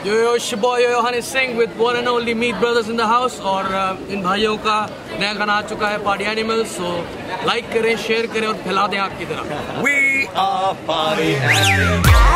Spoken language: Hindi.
Yo, boy, yo, Manmeet Singh with one and only Meet Brothers in the house. और इन भाइयों का नया गाना आ चुका है पार्टी एनिमल्स, so लाइक करें, शेयर करें और फैला दें आपकी तरह. We are party animals.